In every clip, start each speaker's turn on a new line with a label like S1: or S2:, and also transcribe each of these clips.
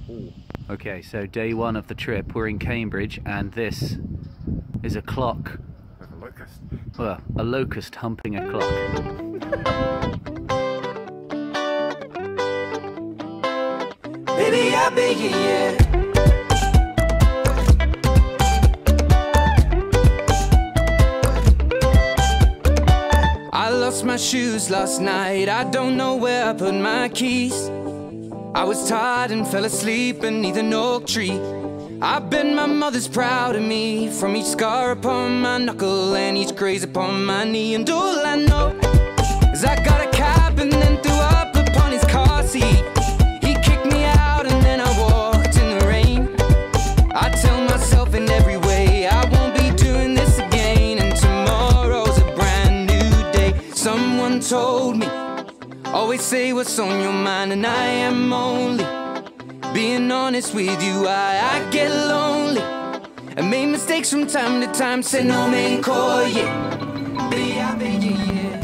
S1: Okay, so day one of the trip, we're in Cambridge, and this is a clock.
S2: Like a locust.
S1: Well, a locust humping a clock.
S3: Baby, I beg you, yeah. I lost my shoes last night, I don't know where I put my keys. I was tired and fell asleep beneath an oak tree. I bet my mother's proud of me, from each scar upon my knuckle and each graze upon my knee. And all I know is I got a cab and then threw up upon his car seat. He kicked me out and then I walked in the rain. I tell myself in every way I won't be doing this again, and tomorrow's a brand new day. Someone told me, always say what's on your mind, and I am only being honest with you. I get lonely and make mistakes from time to time. Say no main call, yeah. Baby, I beg you, yeah.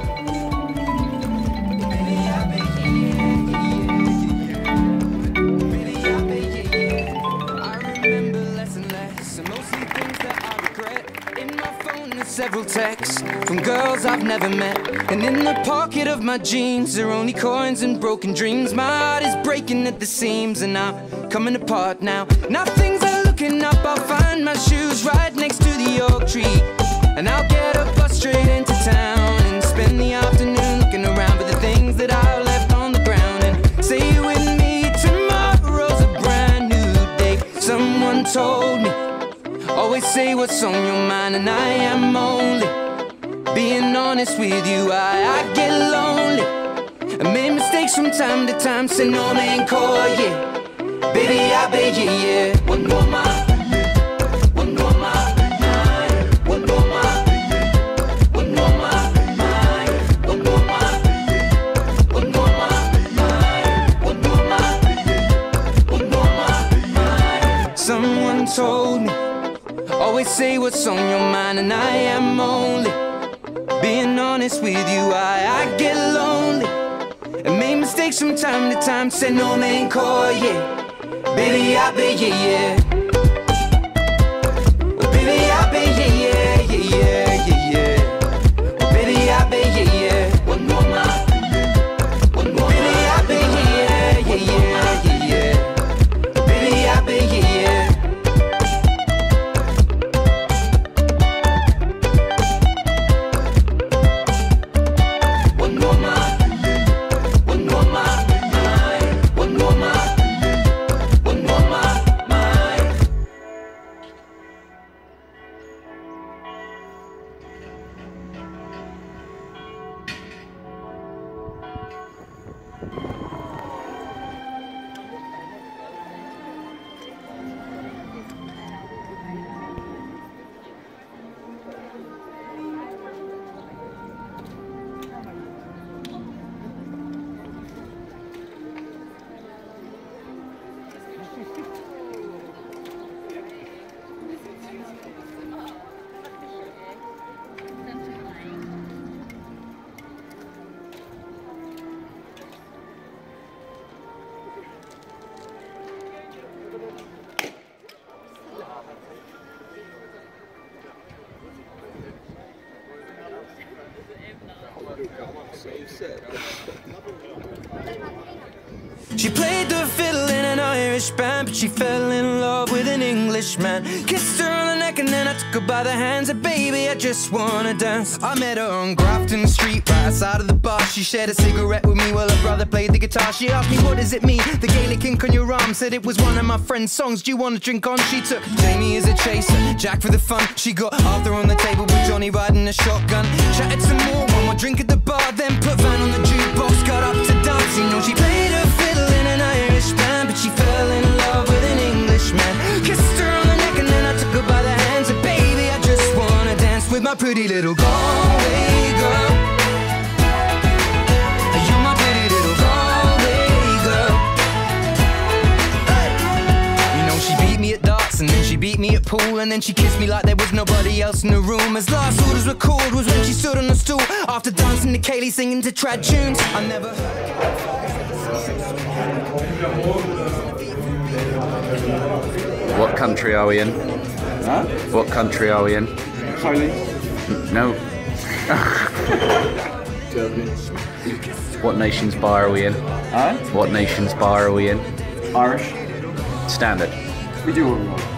S3: Baby, I beg you, yeah. Baby, I beg you, yeah. I remember less and less, and mostly things that I regret. In my phone there's several texts from girls I've never met, and in the pocket of my jeans there are only coins and broken dreams. My heart is breaking at the seams and I'm coming apart now. Now things are looking up, I'll find my shoes right next to the oak tree, and I'll get a bus straight into town and spend the afternoon looking around for the things that I left on the ground. And say with me, tomorrow's a brand new day. Someone told me, always say what's on your mind, and I am only being honest with you. I get lonely and make mistakes from time to time. Say no main call, yeah. Baby, I beg you, yeah. One more mile, one more mile, one more mile, one more mile, one more mile, one more mile, one more mile, one more mile. Someone told me, always say what's on your mind, and I am only being honest with you. I get lonely and make mistakes from time to time. Say no main call, yeah. Baby, I beg you, yeah. Oh, baby, I beg you, yeah, yeah, yeah, yeah. Oh, baby, I beg you, yeah. One more mile, one more. Baby, I beg you, yeah, yeah, yeah, yeah, yeah. Oh, baby, I beg you, yeah. One more mile, one more mile, one more mile. She played the fiddle in an Irish band, but she fell in love with an Englishman. Kissed her on the neck and then I took her by the hands. And baby, I just wanna dance. I met her on Grafton Street, right outside of the bar. She shared a cigarette with me while her brother played the guitar. She asked me, what does it mean, the Gaelic ink on your arm? Said it was one of my friend's songs, do you want to drink on? She took Jamie as a chaser, Jack for the fun. She got Arthur on the table with Johnny riding a shotgun. Chatted some more, one more drink at the bar, then put Van on the jukebox, got up to dance. You know she played her fiddle in an Irish band, but she fell in love with an Englishman. Kissed her on the neck and then I took her by the hands. And baby, I just wanna dance with my pretty little Galway girl. You're my pretty little Galway girl. Hey. You know she beat me at darts and then she beat me at pool, and then she kissed me like there was nobody else in the room. As last orders were called was when she stood on the stool after dancing to Kaylee singing to trad tunes. I never heard
S1: country are we in?
S2: Huh?
S1: What country are we in?
S2: Poland.
S1: No.
S2: Germany.
S1: What nation's bar are we in?
S2: Huh?
S1: What nation's bar are we in?
S2: Irish.
S1: Standard.
S2: We do what we want.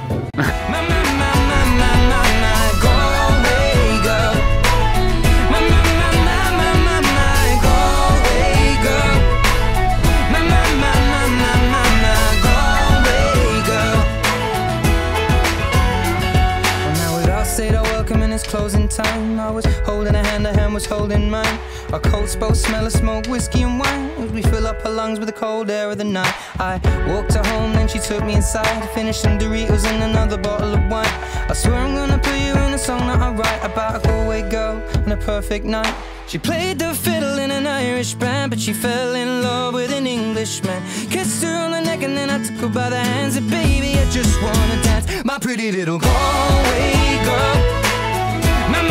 S3: Closing time, I was holding a hand was holding mine. Our coats both smell of smoke, whiskey and wine, as we fill up her lungs with the cold air of the night. I walked her home, then she took me inside, finished some Doritos and another bottle of wine. I swear I'm gonna put you in a song that I write about a Galway girl and a perfect night. She played the fiddle in an Irish band, but she fell in love with an Englishman. Kissed her on the neck and then I took her by the hands, and baby, I just wanna dance, my pretty little Galway girl. My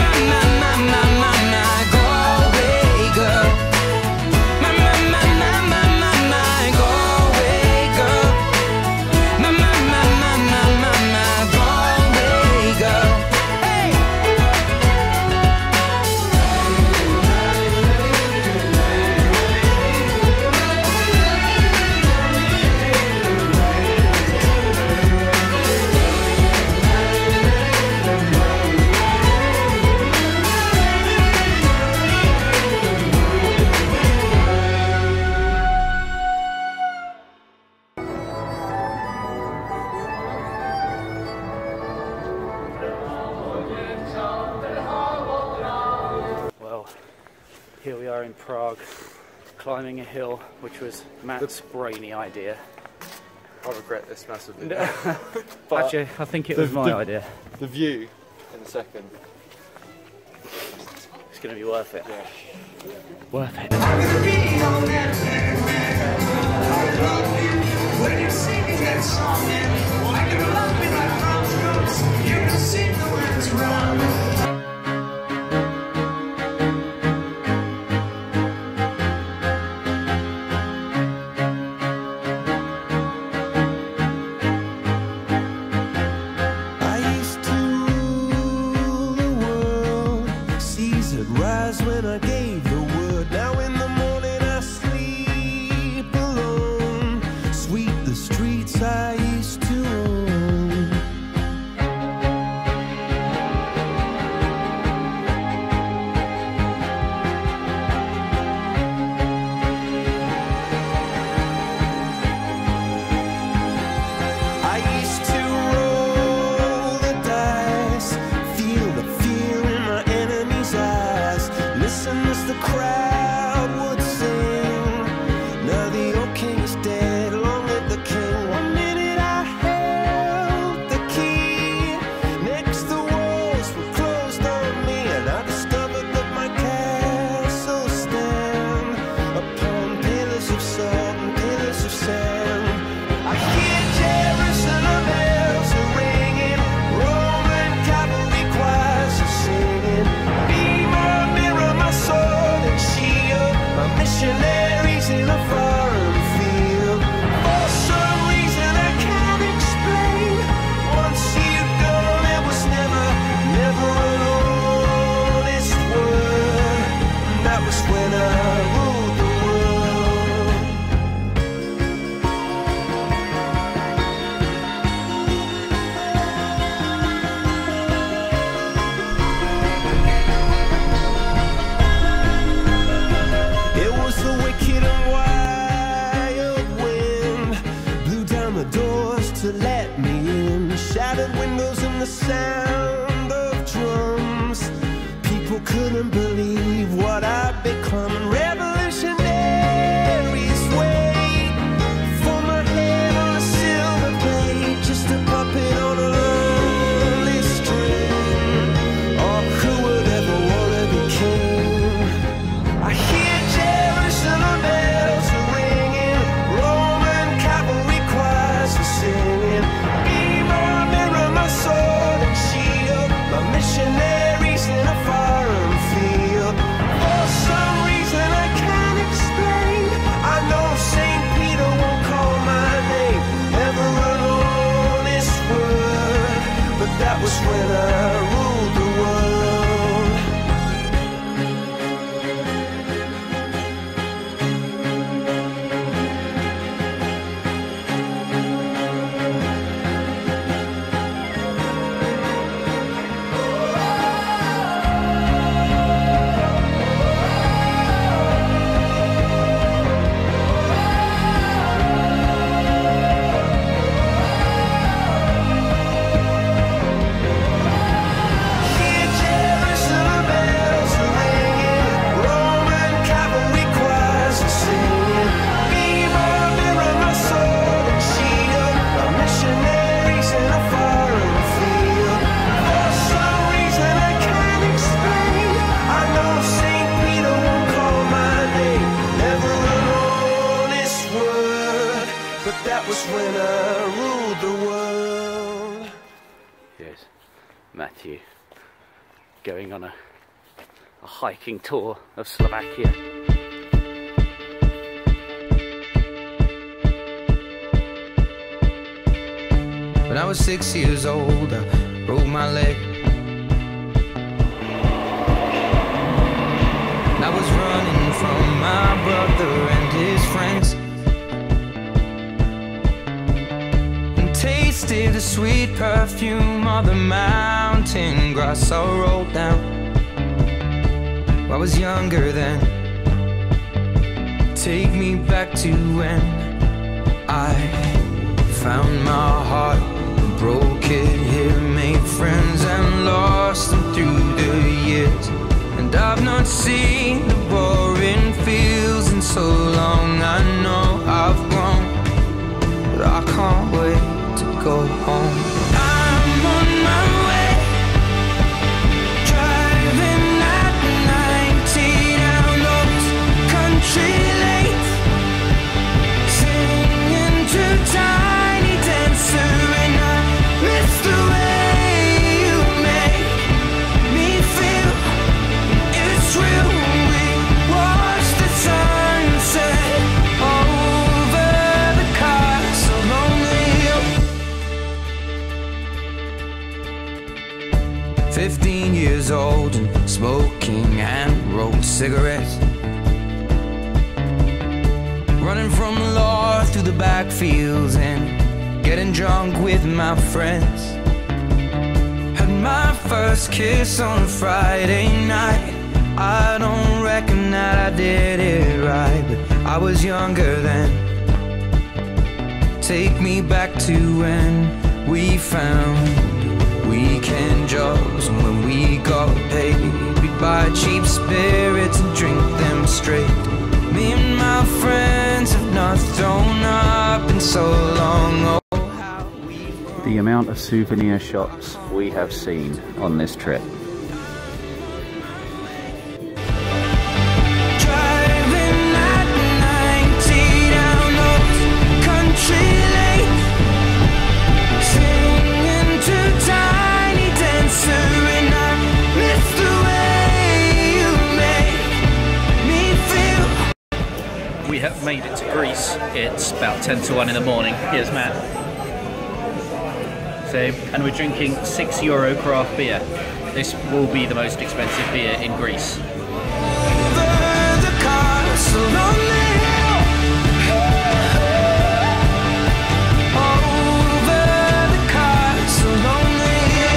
S3: Galway girl. My Galway girl. My Galway girl. Hey!
S1: Here we are in Prague, climbing a hill, which was Matt's brainy idea.
S2: I regret this massively.
S1: But actually, I think it was my idea.
S2: The view in a second.
S1: It's going to be worth it.
S2: Yeah.
S1: Worth it.
S4: When you're singing that song, I can love me like drums. You can see the words wrong.
S5: When I gave the word, now in the morning I sleep alone. Sweep the streets I used to own. I used to roll the dice, feel the fear in my enemy's eyes. Listen as the crowd would sing. Now the old king is dead, long live the king. One minute I held the key, next the walls were closed on me, and I discovered that my castle stand upon pillars of salt and pillars of sand. I hear Jerusalem bells are ringing, Roman cavalry choirs are singing. Be my mirror, my sword and shield, my missionaries in a foreign field. For some reason I can't explain, once you've gone it was never, never an honest word. And that was when I ruled the world. It was the wicked and wild wind, blew down the doors to let me in, shattered windows and the sound of drums. People couldn't believe what I'd become, and revolutionaries wait for my head on a silver plate, just a puppet on a lonely string. Oh, who would ever want to be king? I hear Jerusalem bells are ringing, Roman cavalry choirs are singing. Be my mirror, my sword and shield, my missionaries in a foreign field. For some reason winner ruled the world.
S1: Here's Matthew going on a hiking tour of Slovakia.
S3: When I was 6 years old, I broke my leg. I was running from my brother and his friends, and tasted the sweet perfume of the mountain grass I rolled down. I was younger then. Take me back to when I found my heart, broke it here, made friends and lost them through the years. And I've not seen the boring fields in so long. I know I've grown, but I can't wait to go home. I'm on my way, driving at 90 down those country lanes, singing to Tiny Dancer, and I miss the way you make me feel. It's real. We watch the sunset over the castle on the hill. 15 years old and smoking hand-rolled cigarettes, running from the law through the backfields and getting drunk with my friends. Had my first kiss on a Friday night. I don't reckon that I did it right, but I was younger then. Take me back to when we found weekend jobs, and when we got paid, we'd buy cheap spirits and drink them straight. Me and my friends have not thrown up in so long. Oh, how we
S1: The amount of souvenir shops we have seen on this trip.
S3: driving at 90 down those country lanes, singing to Tiny Dancer, and I miss the way you make me feel.
S6: We have made it to Greece. It's about 10 to 1 in the morning. Here's Matt. So, and we're drinking €6 craft beer. This will be the most expensive beer in Greece.
S3: Over the castle on the hill, over the castle on the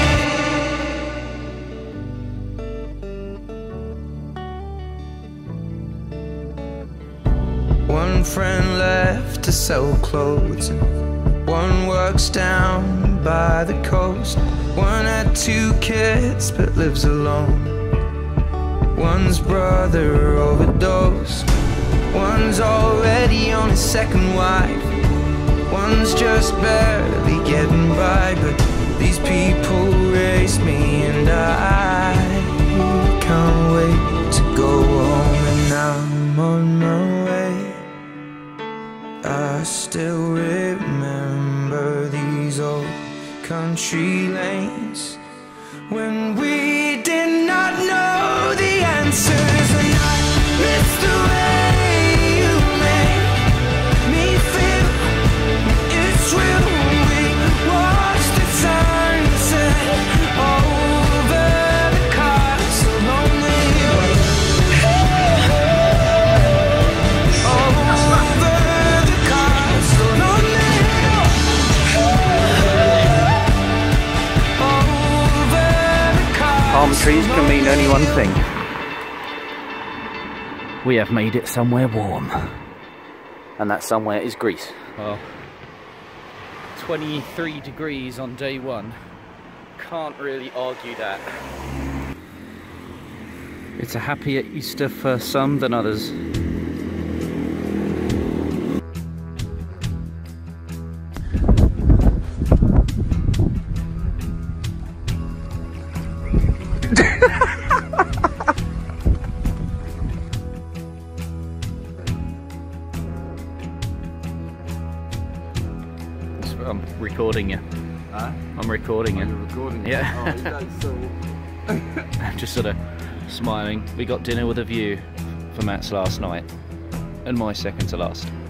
S3: hill. One friend left to sell clothes, and one works down by the coast. One had 2 kids but lives alone. One's brother overdosed. One's already on his second wife. One's just barely getting by. But these people raised me, and I can't wait to go home. And I'm on my way. I still remember these old country lanes when we did not know the answers, and I miss the way you make me feel. It's real. We watch the sunset over the castle on the hill, over the castle on the hill, over the castle.
S1: Palm trees can mean only one thing. We have made it somewhere warm. And that somewhere is Greece.
S6: Well, 23 degrees on day 1. Can't really argue that.
S1: It's a happier Easter for some than others.
S6: I'm recording you.
S2: Huh?
S6: I'm recording you.
S2: You're recording?
S6: Yeah.
S2: Oh, that's so...
S6: I'm just sort of smiling. We got dinner with a view for Matt's last night, and my second to last.